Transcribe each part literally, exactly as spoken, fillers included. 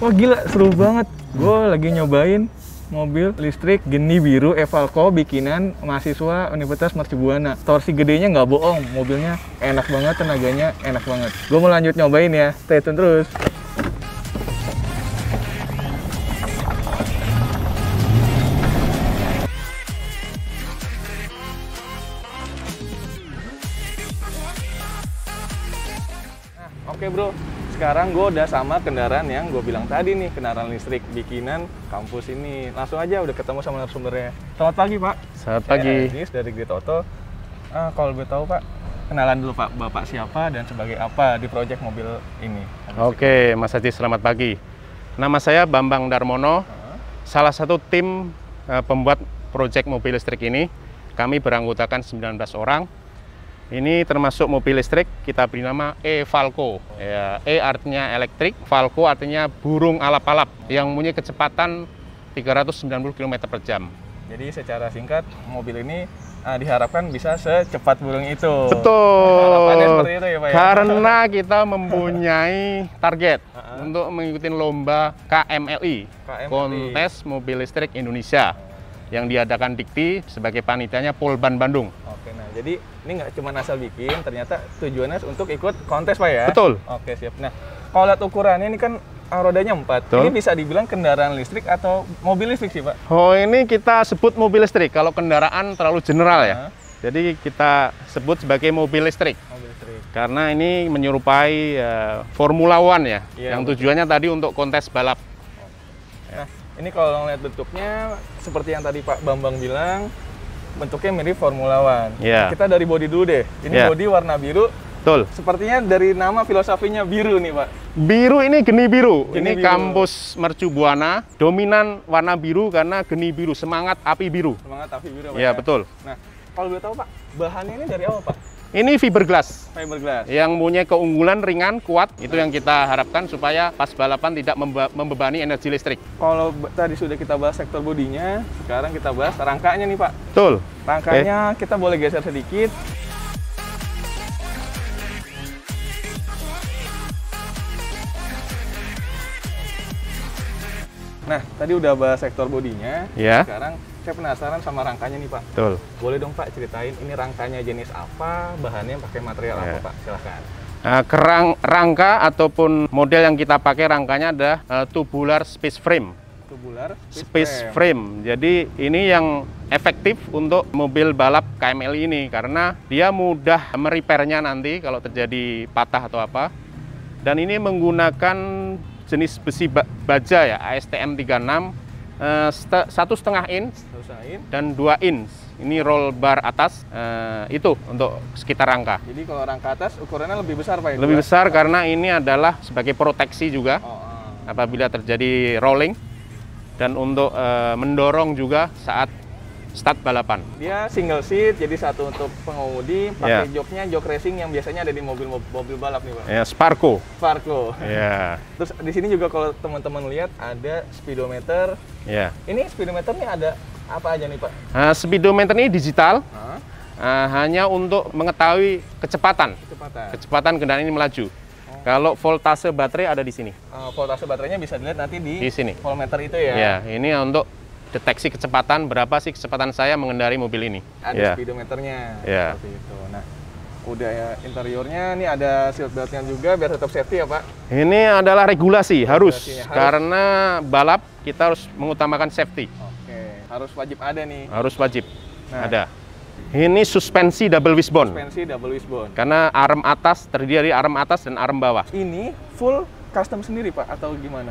Wah gila, seru banget. Gue lagi nyobain mobil listrik geni biru Evalco bikinan mahasiswa Universitas Mercu Buana. Torsi gedenya nggak bohong, mobilnya enak banget, tenaganya enak banget. Gue mau lanjut nyobain ya, stay tune terus. Nah, oke bro. Sekarang gue udah sama kendaraan yang gue bilang tadi nih, kendaraan listrik bikinan kampus ini. Langsung aja udah ketemu sama narasumbernya. Selamat pagi Pak. Selamat pagi. Saya Adis dari Grid Auto. Ah, kalau boleh tahu Pak, kenalan dulu Pak, Bapak siapa dan sebagai apa di proyek mobil ini? Oke, Mas Adis, selamat pagi. Nama saya Bambang Darmono, uh-huh. salah satu tim uh, pembuat proyek mobil listrik ini. Kami beranggotakan sembilan belas orang. Ini termasuk mobil listrik, kita beri nama Evalco. Ya, E artinya elektrik, Valco artinya burung alap-alap yang mempunyai kecepatan tiga ratus sembilan puluh kilometer per jam. Jadi secara singkat, mobil ini uh, diharapkan bisa secepat burung itu. Betul. Harapannya seperti itu ya Pak ya? Karena kita mempunyai target uh-huh. untuk mengikuti lomba K M L I, K M L I, Kontes Mobil Listrik Indonesia, yang diadakan Dikti sebagai panitianya Polban Bandung. Oke, nah jadi ini nggak cuma asal bikin, ternyata tujuannya untuk ikut kontes Pak ya? Betul. Oke, siap. Nah, kalau lihat ukurannya ini kan rodanya empat. Betul. Ini bisa dibilang kendaraan listrik atau mobil listrik sih Pak? Oh, ini kita sebut mobil listrik. Kalau kendaraan terlalu general ya. Nah. Jadi kita sebut sebagai mobil listrik. Mobil listrik. Karena ini menyerupai uh, Formula One ya, ya yang betul. Tujuannya tadi untuk kontes balap. Nah, ini kalau ngeliat bentuknya seperti yang tadi Pak Bambang bilang, bentuknya mirip Formula One. Yeah. Kita dari bodi dulu deh. Ini yeah. bodi warna biru. Betul. Sepertinya dari nama filosofinya biru nih Pak. Biru ini geni biru. Geni ini biru. Kampus Mercu Buana dominan warna biru karena geni biru, semangat api biru. Semangat api biru Pak. Ya, ya? Betul. Nah, kalau boleh tahu Pak, bahannya ini dari apa Pak? Ini fiberglass. Fiberglass. Yang punya keunggulan ringan, kuat. Itu yang kita harapkan supaya pas balapan tidak membe membebani energi listrik. Kalau tadi sudah kita bahas sektor bodinya, sekarang kita bahas rangkanya nih Pak. Betul. Rangkanya okay. kita boleh geser sedikit. Nah, tadi udah bahas sektor bodinya. Ya. Sekarang saya penasaran sama rangkanya nih Pak. Betul. Boleh dong Pak ceritain ini rangkanya jenis apa, bahannya pakai material ya. apa Pak? Silahkan. Nah, kerang rangka ataupun model yang kita pakai rangkanya adalah uh, tubular space frame. Tubular space, space frame. frame. Jadi ini yang efektif untuk mobil balap K M L I ini karena dia mudah merepairnya nanti kalau terjadi patah atau apa. Dan ini menggunakan jenis besi baja ya, A S T M tiga puluh enam, uh, satu setengah inch dan dua inch. Ini roll bar atas, uh, itu untuk sekitar rangka. Jadi kalau rangka atas ukurannya lebih besar Pak? Lebih besar karena ini adalah sebagai proteksi juga oh, uh. apabila terjadi rolling dan untuk uh, mendorong juga saat start balapan. Dia single seat, jadi satu untuk pengemudi, pakai yeah. joknya jok racing yang biasanya ada di mobil-mobil balap nih Pak. Ya, yeah, Sparco. Sparco. Ya. Yeah. Terus di sini juga kalau teman-teman lihat ada speedometer. Ya. Yeah. Ini speedometer nih ada apa aja nih Pak? Uh, speedometer ini digital, huh? uh, hanya untuk mengetahui kecepatan. Kecepatan. Kecepatan kendaraan ini melaju. Oh. Kalau voltase baterai ada di sini. Uh, voltase baterainya bisa dilihat nanti di, di sini. Voltmeter itu ya. Ya, ini untuk deteksi kecepatan, berapa sih kecepatan saya mengendari mobil ini. Ada yeah. speedometernya, yeah. seperti itu. Nah, udah ya interiornya, ini ada seat beltnya juga biar tetap safety ya Pak? Ini adalah regulasi, harus. harus. Karena balap kita harus mengutamakan safety. Oke, harus wajib ada nih. Harus wajib, nah. ada. Ini suspensi double wishbone. Suspensi double wishbone. Karena arm atas terdiri dari arm atas dan arm bawah. Ini full custom sendiri Pak, atau gimana?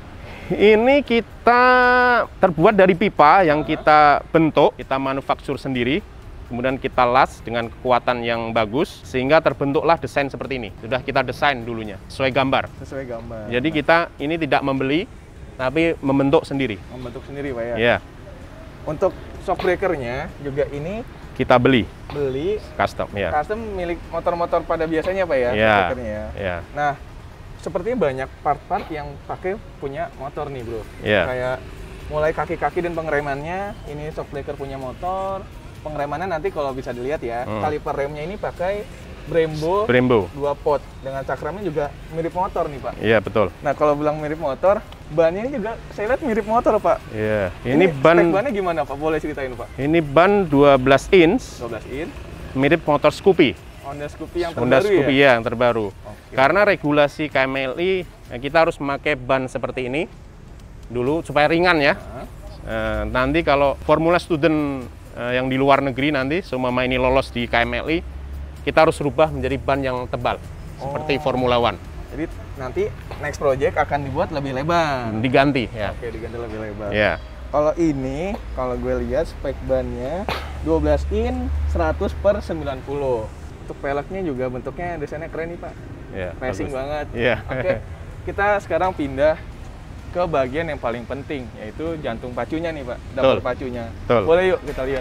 Ini kita terbuat dari pipa yang kita bentuk, kita manufaktur sendiri, kemudian kita las dengan kekuatan yang bagus, sehingga terbentuklah desain seperti ini. Sudah kita desain dulunya, sesuai gambar. Sesuai gambar. Jadi kita ini tidak membeli, tapi membentuk sendiri. Membentuk sendiri Pak ya? Iya. Untuk shock breakernya juga ini kita beli. Beli. Custom, ya. Custom milik motor-motor pada biasanya Pak ya? Iya. Ya. Nah, sepertinya banyak part-part yang pakai punya motor nih bro. Yeah. Kayak mulai kaki-kaki dan pengeremannya, ini shock breaker punya motor. Pengeremannya nanti kalau bisa dilihat ya, hmm. kaliper remnya ini pakai Brembo, Brembo dua pot dengan cakramnya juga mirip motor nih Pak. Iya betul. Nah kalau bilang mirip motor, Bannya juga saya lihat mirip motor, Pak. Iya. Ini, Ini, ban spek bannya gimana, Pak? Boleh ceritain, Pak? ini ban dua belas inch, dua belas in. mirip motor Scoopy. Honda Scoopy yang Honda terbaru Scoopy ya? ya, yang terbaru. Oke. Karena regulasi K M L I eh, kita harus memakai ban seperti ini dulu supaya ringan ya. Nah, Eh, nanti kalau Formula Student eh, yang di luar negeri nanti seumpama ini lolos di K M L I, kita harus rubah menjadi ban yang tebal seperti Oh. Formula One. jadi nanti next project akan dibuat lebih lebar. Diganti ya. Oke, diganti lebih lebar. Ya. Kalau ini, kalau gue lihat spek bannya dua belas in seratus per sembilan puluh. Untuk peleknya juga bentuknya desainnya keren nih, Pak. Ya, Racing bagus. banget. Iya. Oke, kita sekarang pindah ke bagian yang paling penting, yaitu jantung pacunya nih, Pak. Dapur Betul. pacunya. Betul. Boleh yuk kita lihat.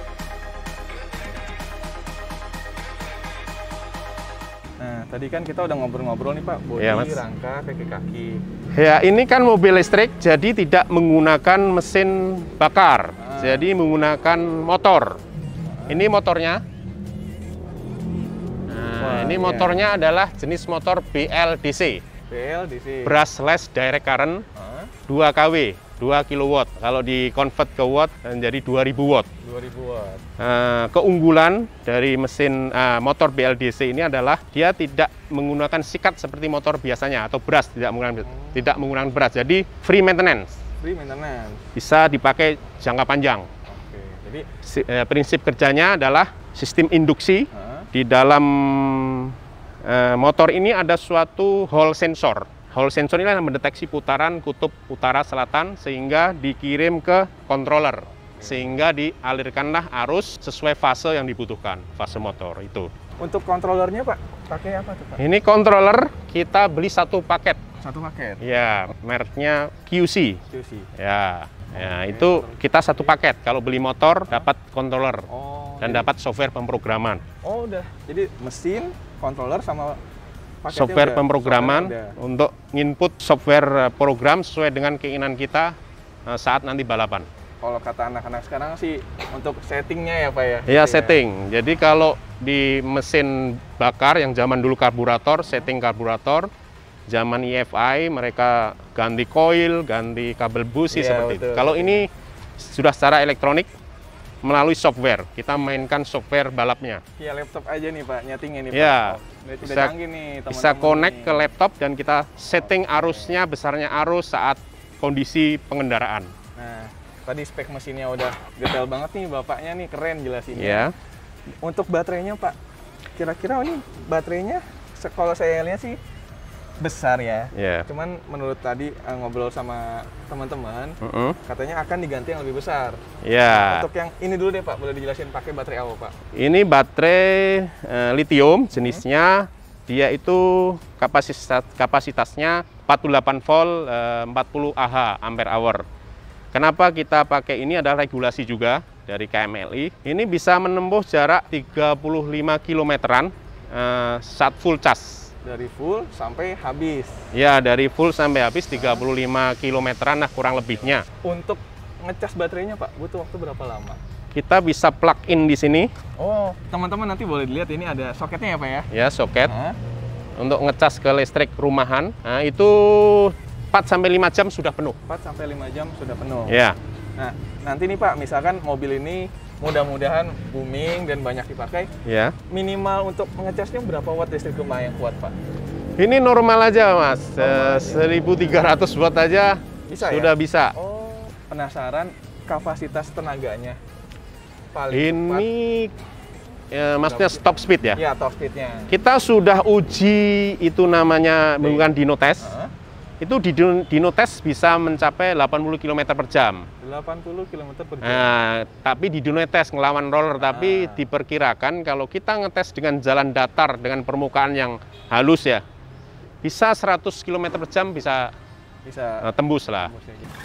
Nah, tadi kan kita udah ngobrol-ngobrol nih, Pak. Bodi, Iya, Mas. rangka, kaki-kaki. Ya, ini kan mobil listrik, jadi tidak menggunakan mesin bakar. Ah. Jadi menggunakan motor. Ini motornya. Nah, Wah, ini iya. motornya adalah jenis motor B L D C, B L D C. brushless direct current, Hah? dua kilowatt, dua kilowatt. Kalau di convert ke watt menjadi dua ribu watt. dua ribu watt. Eh, keunggulan dari mesin eh, motor B L D C ini adalah dia tidak menggunakan sikat seperti motor biasanya atau brush, tidak menggunakan tidak menggunakan brush. Jadi free maintenance, Free maintenance. bisa dipakai jangka panjang. Oke, jadi Si- eh, prinsip kerjanya adalah sistem induksi. hah? Di dalam eh, motor ini ada suatu Hall sensor. Hall sensor ini yang mendeteksi putaran kutub utara selatan sehingga dikirim ke controller, sehingga dialirkanlah arus sesuai fase yang dibutuhkan, fase motor itu. Untuk kontrolernya, Pak, pakai apa tuh, Pak? Ini controller kita beli satu paket. Satu paket. Ya, mereknya Q C. Q C. Ya, ya Oke, itu kita satu paket. Kalau beli motor dapat controller Oh. dan jadi- dapat software pemrograman. Oh, udah. Jadi mesin, controller sama paketnya Software udah. pemrograman Software udah. untuk input software eh, program sesuai dengan keinginan kita eh, saat nanti balapan. Kalau kata anak-anak sekarang sih untuk settingnya ya, Pak ya. Ya, Gitu setting. Jadi kalau di mesin bakar yang zaman dulu karburator, setting karburator, zaman E F I mereka ganti koil, ganti kabel busi Iya, seperti betul, itu. Kalau betul. ini sudah secara elektronik melalui software. Kita mainkan software balapnya. Ya laptop aja nih, Pak, nyetingnya nih, Pak. Ya, Oh, udah bisa- canggih nih, Bisa teman-teman connect nih. ke laptop dan kita setting arusnya, besarnya arus saat kondisi pengendaraan. Nah, tadi spek mesinnya udah detail banget nih, Bapaknya nih keren jelasinnya. Ya. Untuk baterainya, Pak, kira-kira ini baterainya se- kalau saya lihat sih besar ya. Ya. Cuman menurut tadi eh, ngobrol sama teman-teman, Mm-mm. katanya akan diganti yang lebih besar. Ya. Untuk yang ini dulu deh, Pak, boleh dijelasin pakai baterai apa, Pak? Ini baterai eh, lithium jenisnya, dia itu kapasitas kapasitasnya empat puluh delapan volt, eh, empat puluh Ah ampere hour. Kenapa kita pakai ini adalah regulasi juga dari K M L I. Ini bisa menempuh jarak tiga puluh lima kilometeran eh, saat full charge. Dari full sampai habis. Ya, dari full sampai habis tiga puluh lima kilometeran, nah kurang lebihnya. Untuk ngecas baterainya, Pak, butuh waktu berapa lama? Kita bisa plug in di sini, Oh, teman-teman nanti boleh dilihat ini ada soketnya ya, Pak ya? ya soket. Hah? Untuk ngecas ke listrik rumahan, nah itu empat sampai lima jam sudah penuh. empat sampai lima jam sudah penuh. Ya, Nah, nanti nih Pak, misalkan mobil ini mudah-mudahan booming dan banyak dipakai, ya. minimal untuk mengecasnya berapa watt listrik rumah yang kuat, Pak? Ini normal aja, Mas. Normal aja. seribu tiga ratus watt aja Bisa sudah ya? bisa. Oh, penasaran kapasitas tenaganya? Paling Ini ya, maksudnya stop speed ya. cepat. Ya, top speednya. Kita sudah uji itu namanya menggunakan dyno test. Hah? Itu di dyno- dyno test bisa mencapai delapan puluh kilometer per jam. delapan puluh kilometer per jam. Nah, tapi di dyno test ngelawan roller, tapi Ah. diperkirakan kalau kita ngetes dengan jalan datar dengan permukaan yang halus ya, bisa seratus kilometer per jam bisa Bisa. eh, tembus lah. tembusnya gitu.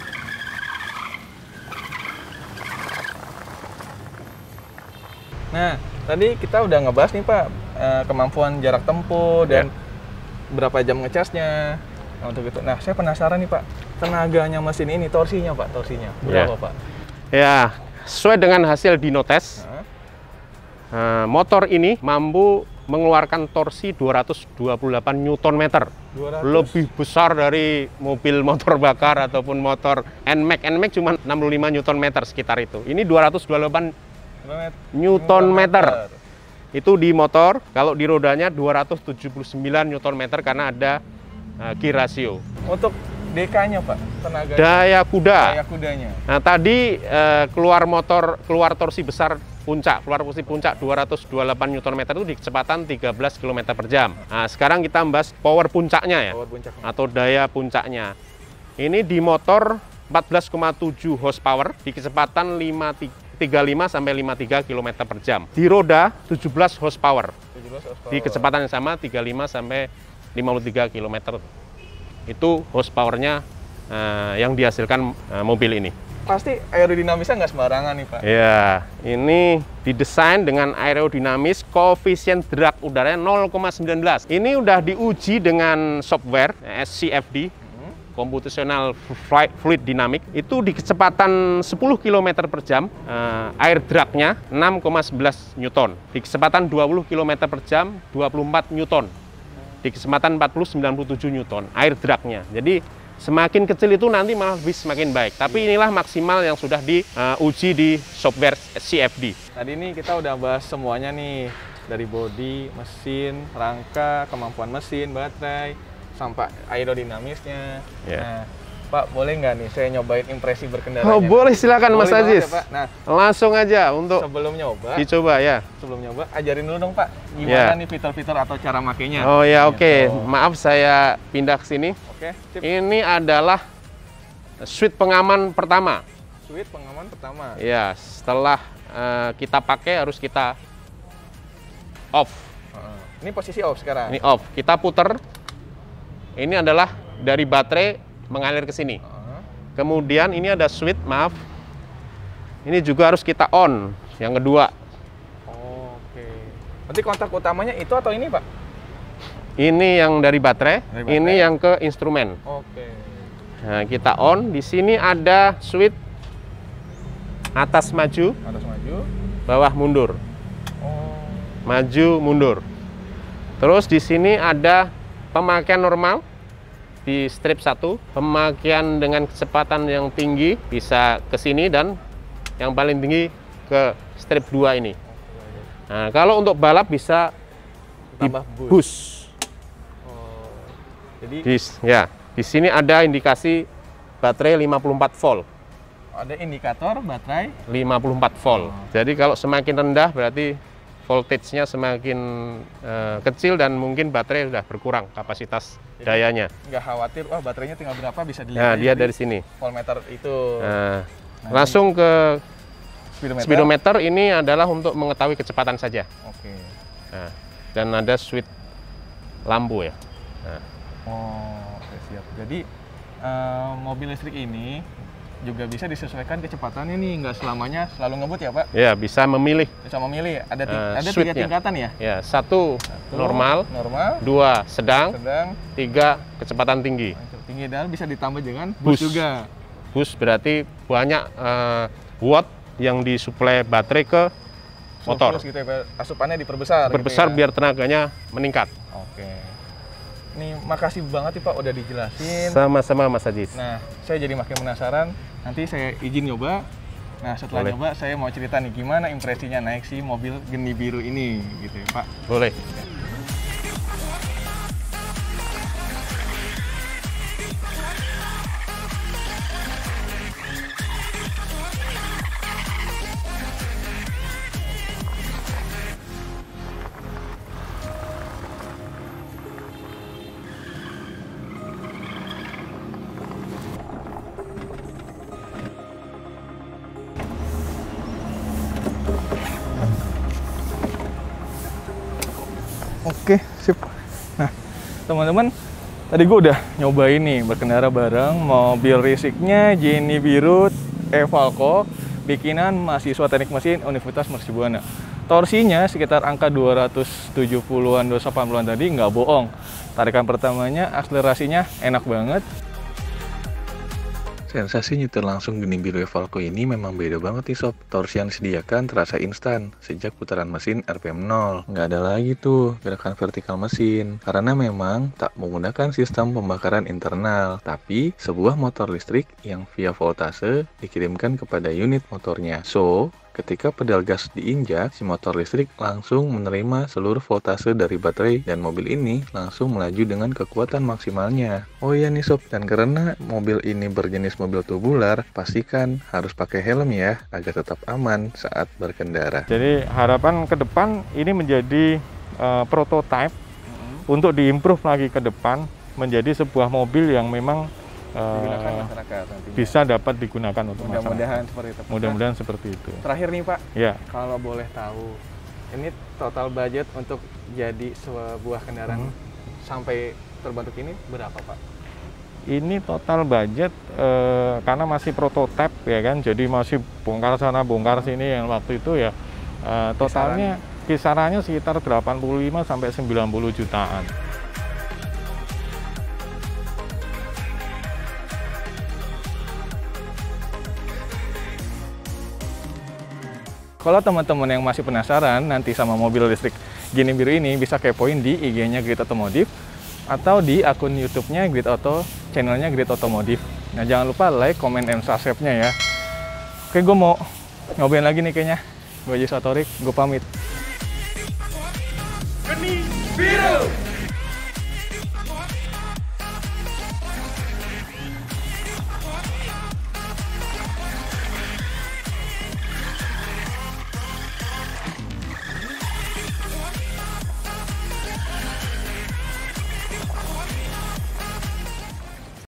Nah, tadi kita udah ngebahas nih Pak, eh, kemampuan jarak tempuh dan Ya. berapa jam ngecasnya. Nah, untuk itu. Nah, saya penasaran nih Pak, tenaganya mesin ini, torsinya Pak, torsinya berapa Ya. Pak? Ya, sesuai dengan hasil dyno test, Hah? eh, motor ini mampu mengeluarkan torsi dua ratus dua puluh delapan newton meter. dua ratus. Lebih besar dari mobil motor bakar ataupun motor N M A X. N M A X cuma enam puluh lima newton meter sekitar itu. Ini dua ratus dua puluh delapan newton meter. Itu di motor, kalau di rodanya dua ratus tujuh puluh sembilan newton meter karena ada uh, gear ratio. Untuk D K-nya Pak, tenaga Daya kuda. Daya kudanya. Nah, tadi uh, keluar motor, keluar torsi besar puncak, keluar torsi puncak dua ratus dua puluh delapan newton meter itu di kecepatan tiga belas kilometer per jam. Nah, sekarang kita bahas power puncaknya ya. Power puncaknya. Atau daya puncaknya. Ini di motor empat belas koma tujuh horsepower di kecepatan tiga puluh lima sampai lima puluh tiga kilometer per jam. Di roda tujuh belas horsepower. tujuh belas horsepower. Di kecepatan yang sama tiga puluh lima sampai lima puluh tiga kilometer. Itu horsepower-nya uh, yang dihasilkan uh, mobil ini. Pasti aerodinamisnya nggak sembarangan nih Pak. Ya, ini didesain dengan aerodinamis, koefisien drag udaranya nol koma satu sembilan. Ini udah diuji dengan software S C F D. Computational Fluid Dynamics, itu di kecepatan sepuluh kilometer per jam, uh, air dragnya enam koma sebelas newton. Di kecepatan dua puluh kilometer per jam, dua puluh empat newton. Di kecepatan empat puluh, sembilan puluh tujuh newton, air dragnya. Jadi semakin kecil itu nanti malah lebih semakin baik. Tapi inilah maksimal yang sudah diuji uh, di software S C F D. Tadi ini kita udah bahas semuanya nih, dari bodi, mesin, rangka, kemampuan mesin, baterai, sampai aerodinamisnya. Yeah. Nah, Pak, boleh nggak nih saya nyobain impresi berkendara? Oh, boleh, silakan Mas Aziz. Ya, Pak. Nah, langsung aja untuk sebelum nyoba, dicoba ya. Sebelum nyoba, ajarin dulu dong Pak, gimana Yeah. nih fitur-fitur atau cara makainya. Oh ya, oke. Okay. Gitu. Maaf saya pindah ke sini. Oke, okay, ini adalah switch pengaman pertama. Switch pengaman pertama. Ya, setelah uh, kita pakai harus kita off. Uh, ini posisi off sekarang. Ini off. Kita puter. Ini adalah dari baterai mengalir ke sini. Uh. Kemudian ini ada switch, maaf. Ini juga harus kita on. Yang kedua. Oh, oke. Okay. Nanti kontak utamanya itu atau ini, Pak? Ini yang dari baterai, dari baterai. Ini yang ke instrumen. Oke. Okay. Nah, kita on. Di sini ada switch atas maju, atas maju, bawah mundur. Oh. Maju mundur. Terus di sini ada pemakaian normal di strip satu, pemakaian dengan kecepatan yang tinggi bisa ke sini dan yang paling tinggi ke strip dua ini. Nah, kalau untuk balap bisa tambah di boost. boost. Oh. Jadi di, ya, di sini ada indikasi baterai lima puluh empat volt. Ada indikator baterai lima puluh empat volt. Oh. Jadi kalau semakin rendah berarti voltage-nya semakin uh, kecil dan mungkin baterai sudah berkurang kapasitas jadi, dayanya. Nggak khawatir, wah baterainya tinggal berapa bisa dilihat. Nah, dia dari sini. Voltmeter itu. Nah, nah, langsung ke speedometer. speedometer. Ini adalah untuk mengetahui kecepatan saja. Oke. Nah, dan ada switch lampu ya. Nah. Oh, oke, siap. Jadi uh, mobil listrik ini juga bisa disesuaikan kecepatannya nih, nggak selamanya selalu ngebut ya Pak? Ya, bisa memilih. Bisa memilih. Ada, ti Uh, ada tiga switch-nya. tingkatan ya? Ya, satu, Satu normal, normal, dua sedang, sedang, tiga kecepatan tinggi. tinggi, dan bisa ditambah dengan boost, Boost. juga. Boost berarti banyak uh, watt yang disuplai baterai ke motor. Surplus gitu ya, Pak. Asupannya diperbesar. Berbesar gitu ya. biar tenaganya meningkat. Oke. Nih, makasih banget nih Pak udah dijelasin. Sama-sama Mas Aziz. Nah, saya jadi makin penasaran. Nanti saya izin nyoba. Nah, setelah Boleh. nyoba saya mau cerita nih gimana impresinya naik si mobil Geni biru ini gitu ya, Pak. Boleh. Oke, sip. Nah, teman-teman, tadi gue udah nyobain nih berkendara bareng mobil listriknya Geni biru Evalco bikinan mahasiswa teknik mesin Universitas Mercubuana. Torsinya sekitar angka dua ratus tujuh puluhan, dua ratus delapan puluhan tadi, nggak bohong. Tarikan pertamanya, akselerasinya enak banget. Sensasi nyetir langsung Geni Biru Evalco ini memang beda banget nih sob. Torsi yang disediakan terasa instan sejak putaran mesin R P M nol. Nggak ada lagi tuh gerakan vertikal mesin, karena memang tak menggunakan sistem pembakaran internal, tapi sebuah motor listrik yang via voltase dikirimkan kepada unit motornya. So, ketika pedal gas diinjak, si motor listrik langsung menerima seluruh voltase dari baterai dan mobil ini langsung melaju dengan kekuatan maksimalnya. Oh iya nih sob, dan karena mobil ini berjenis mobil tubular, pastikan harus pakai helm ya agar tetap aman saat berkendara. Jadi harapan ke depan ini menjadi uh, prototype mm-hmm. untuk diimprove lagi ke depan menjadi sebuah mobil yang memang digunakan uh, masyarakat nantinya. Bisa dapat digunakan untuk mudah-mudahan masyarakat. seperti itu. Mudah-mudahan seperti itu. Terakhir nih Pak, ya. Kalau boleh tahu, ini total budget untuk jadi sebuah kendaraan hmm. sampai terbentuk ini berapa Pak? Ini total budget eh, karena masih prototipe ya kan, jadi masih bongkar sana bongkar sini yang waktu itu ya eh, totalnya Kisaran. kisarannya sekitar delapan puluh lima sampai sembilan puluh jutaan. Kalau teman-teman yang masih penasaran nanti sama mobil listrik Geni Biru ini, bisa kepoin di I G-nya Grid Automotive atau di akun YouTube-nya Grid Auto, channelnya Grid Automotive. Nah, jangan lupa like, comment, and subscribe-nya ya. Oke, gue mau nyobain lagi nih kayaknya. Gue Jis Atorik, gue pamit.